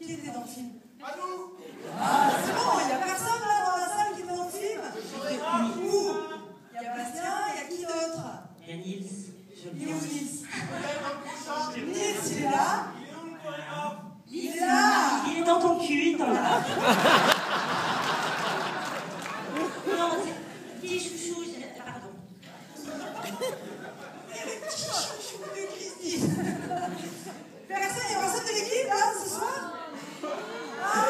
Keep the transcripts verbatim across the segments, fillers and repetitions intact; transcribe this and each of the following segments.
Qui était dans le film? À nous. Ah, c'est bon, il n'y a personne là dans la salle qui est dans le film? Où? Il y a Bastien, il y a qui d'autre? Il y a Nils. Il est où Nils? Nils, il est là? il est où le chorégraphe? Il est là! Il est dans ton cul, il t'en a. Non, c'est petit chouchou, je- pardon. Petit chouchou de Christine. Personne, il y a personne de l'équipe là ce soir? Ah!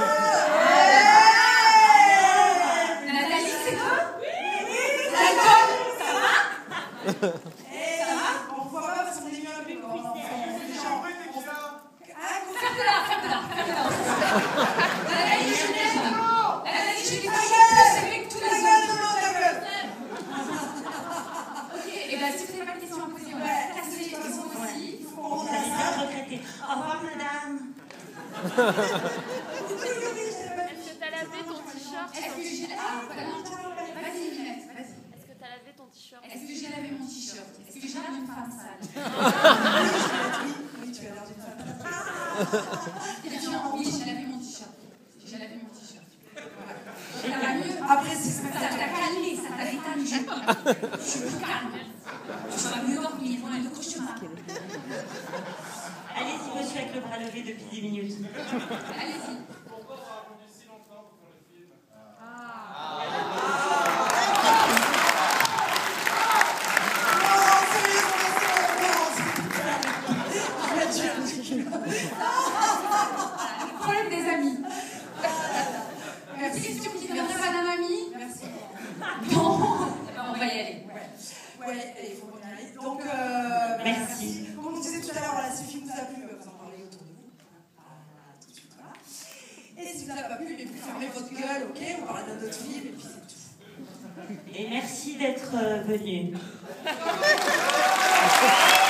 Nathalie, c'est toi? Oui! L'alcool, ça va? Eh, ça va? On ne voit pas parce qu'on est mis un peu quand on fait des gens. Ah, Ferme-la, ferme-la, ferme-la. Nathalie, je t'aime. Nathalie, je t'aime ta plus gueule! avec tous Ta les gueule, autres. non, ta gueule! Ok, et bien si vous n'avez pas de questions à poser, on va casser les questions aussi. On Vous a avez bien ça. regretté. Au revoir, madame. Est-ce que t'as lavé ton t-shirt? Est-ce que j'ai... Ah, voilà. Vas-y, Minette, vas-y. Est-ce que t'as lavé ton t-shirt? Est-ce que j'ai lavé mon t-shirt? Est-ce que j'ai l'air d'une femme sale? Oui, tu as l'air d'une femme. Effectivement, oui, j'ai lavé mon t-shirt. J'ai lavé mon t-shirt. Voilà. Ça va mieux? Après, c'est ce Ça t'a calmé, ça t'a détendu. Je suis plus calme. Tu vas mieux dormir pendant le cauchemar. Allez-y, monsieur, avec le bras levé depuis dix minutes. Allez-y. Pourquoi ça a attendu si longtemps pour faire le film? Le problème des amis. Merci. Question qui ne viendrait pas d'un ami? Merci. Non. On va y aller. Ouais, ouais, il faut qu'on y aille. Donc, euh, Merci. Comme on disait tout à l'heure, voilà, si le film vous a plu, vous en parlez autour de vous. Voilà, tout de suite, voilà. Et si vous n'a pas plu, mais vous fermez votre gueule, ok? On parle d'un autre film, et puis c'est tout. Et merci d'être euh, venu.